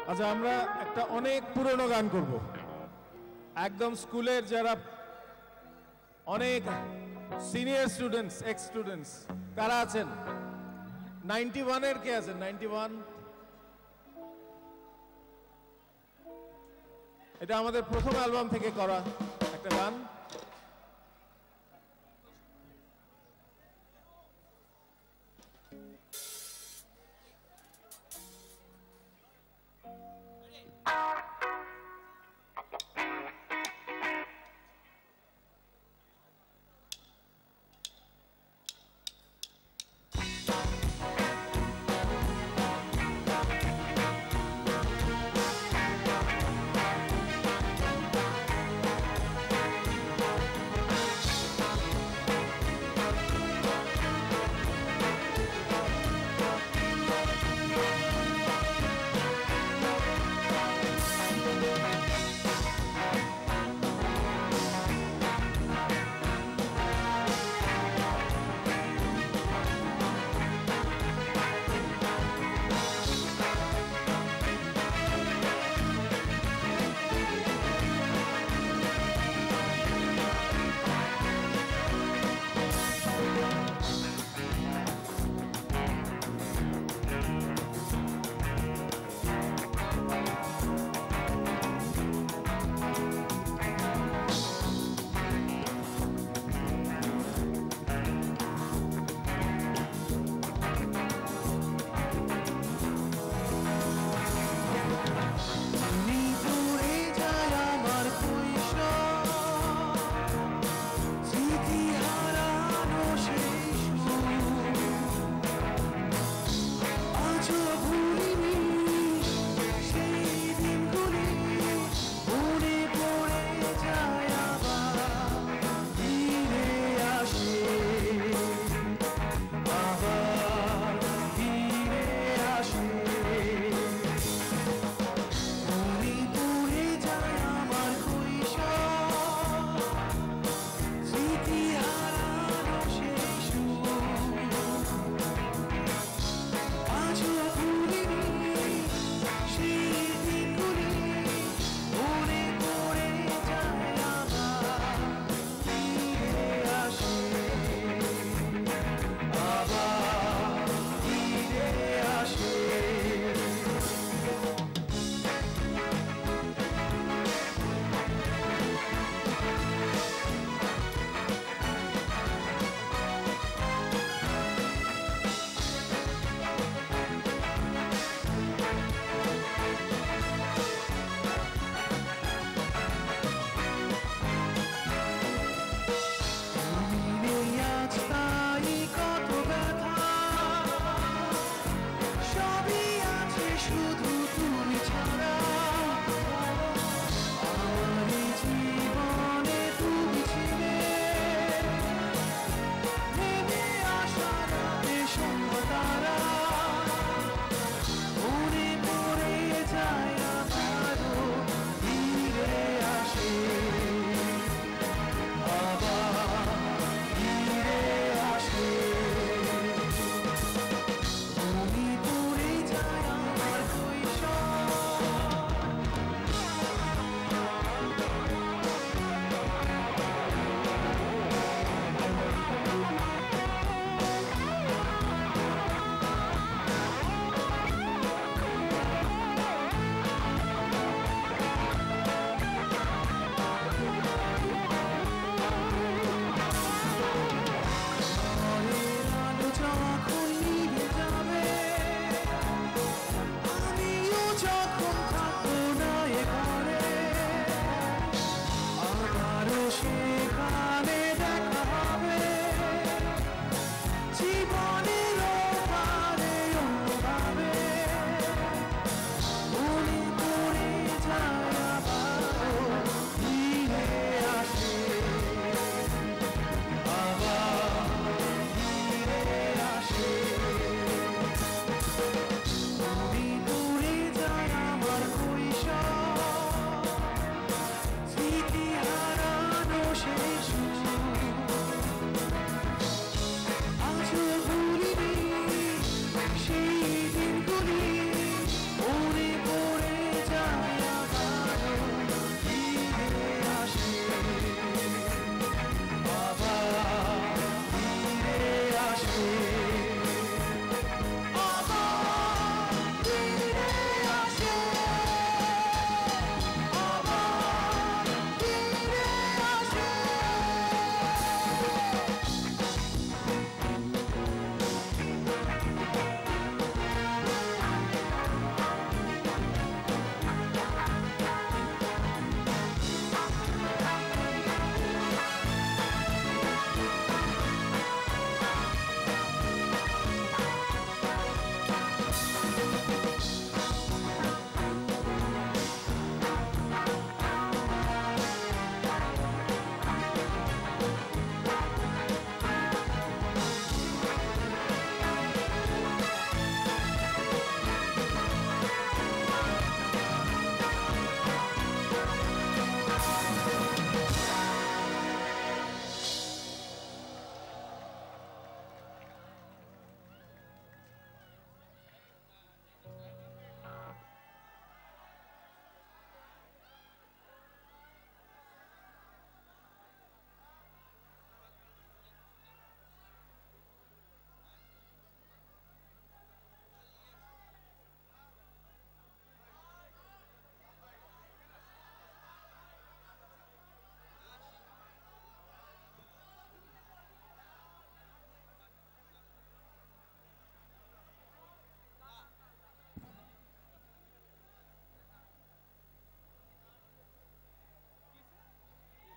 আচ্ছা আমরা একটা অনেক পুরনো গান করব একদম স্কুলের যারা অনেক সিনিয়র স্টুডেন্টস এক্স স্টুডেন্টস কারা আছেন 91 এর কে আছেন 91 এটা আমাদের প্রথম অ্যালবাম থেকে করা একটা গান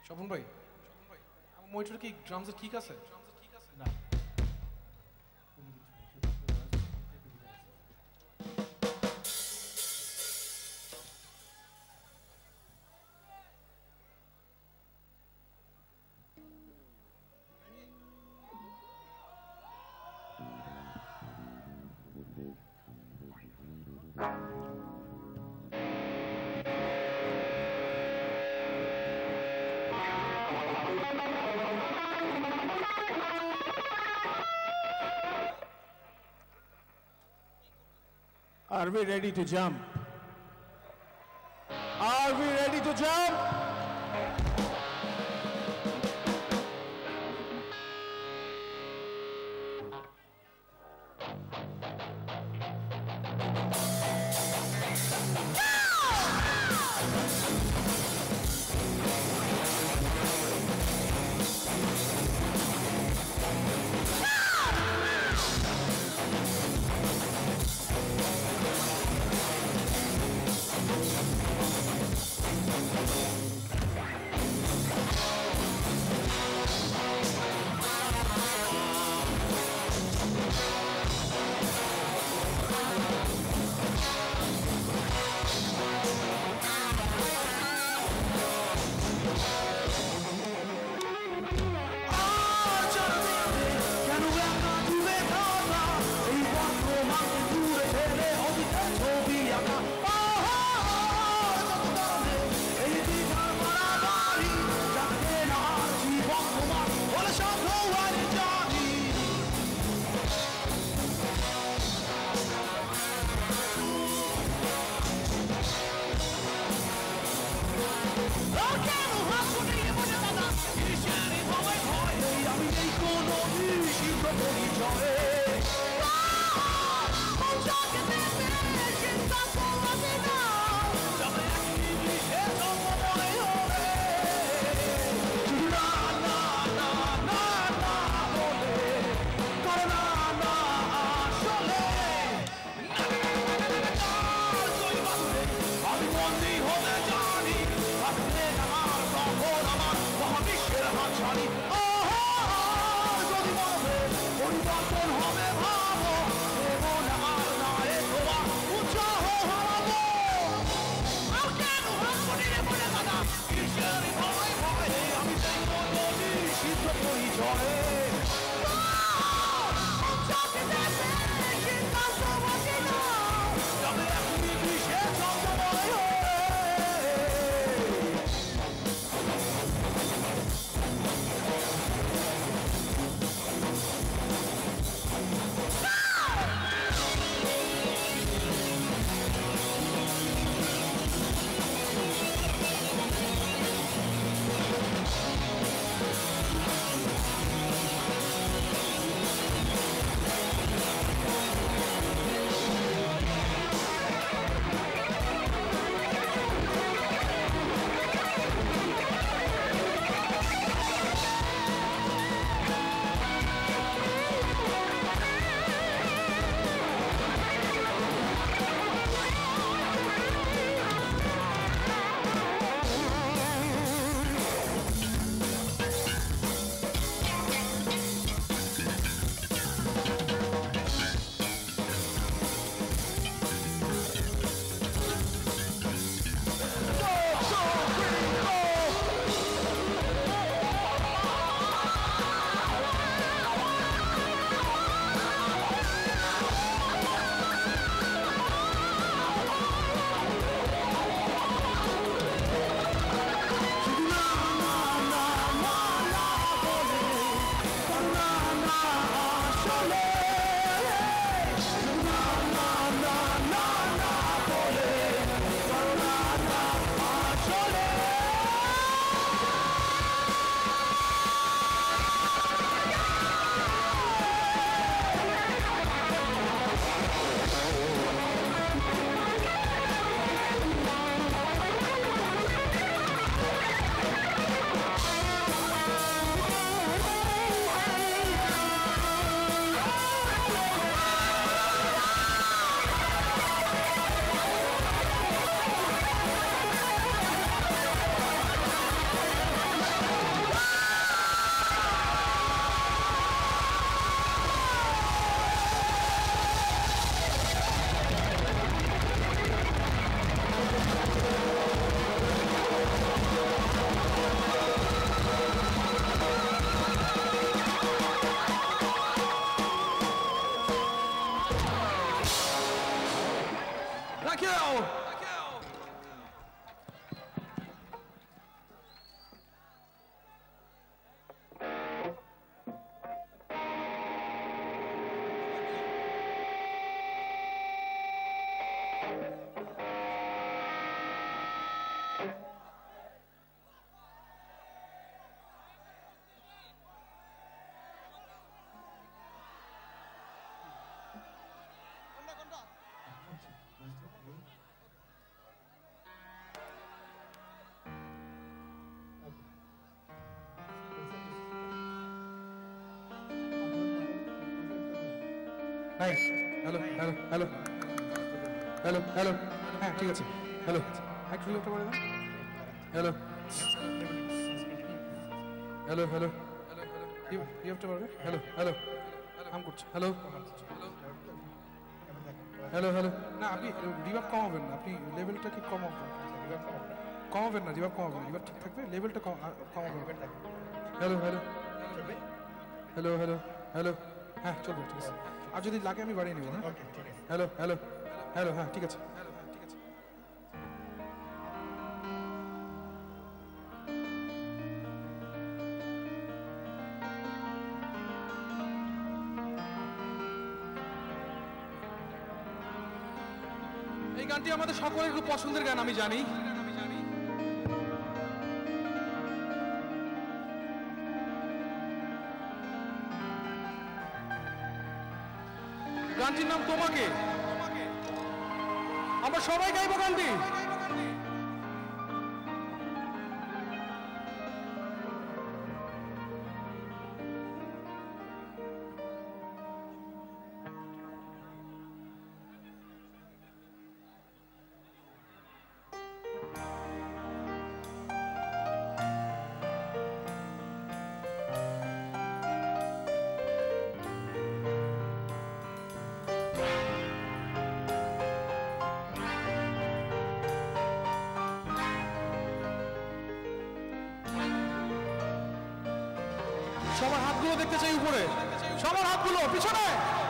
স্বপন ভাই আমার মনিটর কি ড্রামসের ঠিক আছে? না Are we ready to jump? Are we ready to jump? Thank you. Hi. Hello. হ্যাঁ ঠিক আছে হ্যালো একটু রিভিউটা করে দাও হ্যালো রিভিউটা করবে হ্যালো আম করছি হ্যালো না আপনি রিভাব কমাবেন না আপনি লেভেলটা কি কমাবেন না রিভাব কমাবেন রিভাব ঠিক থাকবে লেভেলটা কমাবেন হ্যালো হ্যাঁ চলবে ঠিক আছে আর যদি লাগে আমি বাড়িয়ে নেব হ্যালো হ্যাঁ ঠিক আছে এই গানটি আমাদের সকলের খুব পছন্দের গান আমি জানি গানটির নাম তোমাকে আমরা সবাই গাইবো গানটি সবার হাতগুলো দেখতে চাই উপরে সবার হাতগুলো পিছনে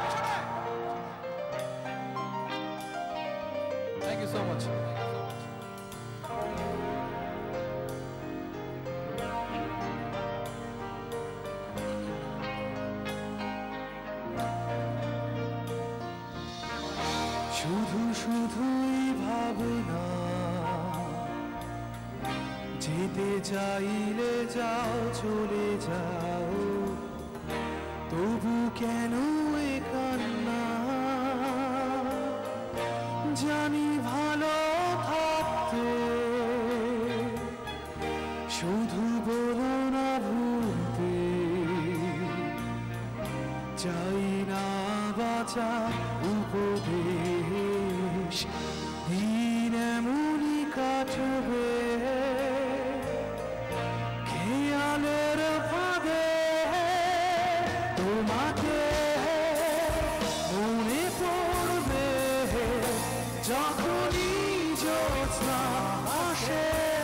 থ্যাংক ইউ সো মাচ শুধুই ভাবনা যেতে চাইলে যাও চলে যাও তবু কেন এ কান্না জানি ভালো থাকতে শুধু বলো না ভুলতে চাই না বাঁচা উপদেশ দিন এমনই কাটবে খেয়ালের ভাবে তোমাকে মনে পড়বে যখনই জ্যোৎস্না আসে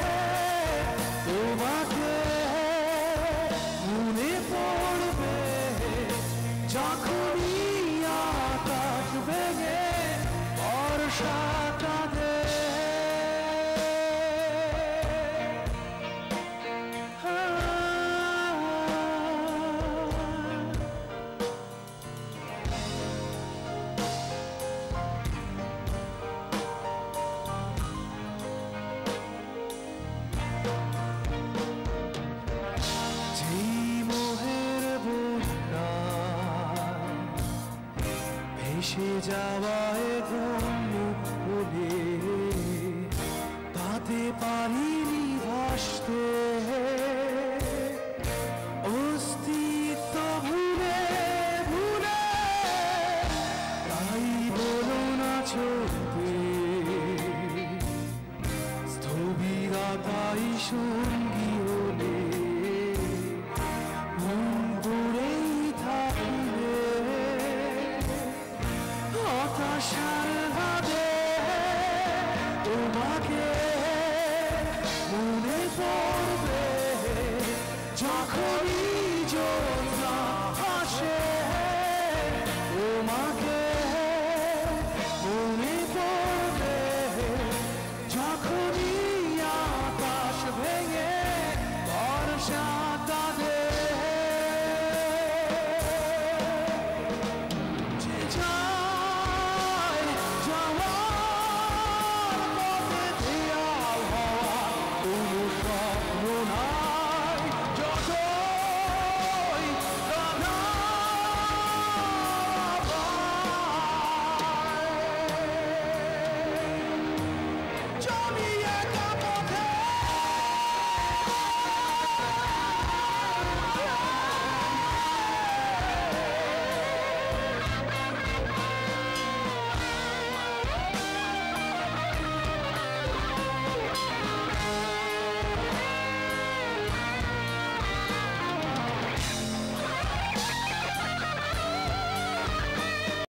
তোমাকে মনে পড়বে যখনই আকাশ ভেঙে বর্ষাটা ভেসে যাওয়ায় মুখ বলে তাতে পারিনি ভাসতে অস্তিত্ব ভুলে ভুলে তাই বলো না চলতে স্থবিরতাই শূন্য